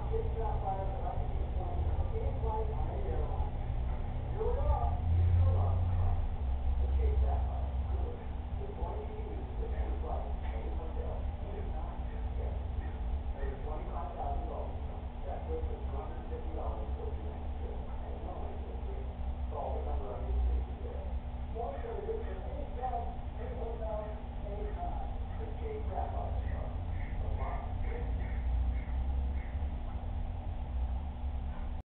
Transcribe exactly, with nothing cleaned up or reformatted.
It's not five, but I can keep playing. Okay, five. Here we go.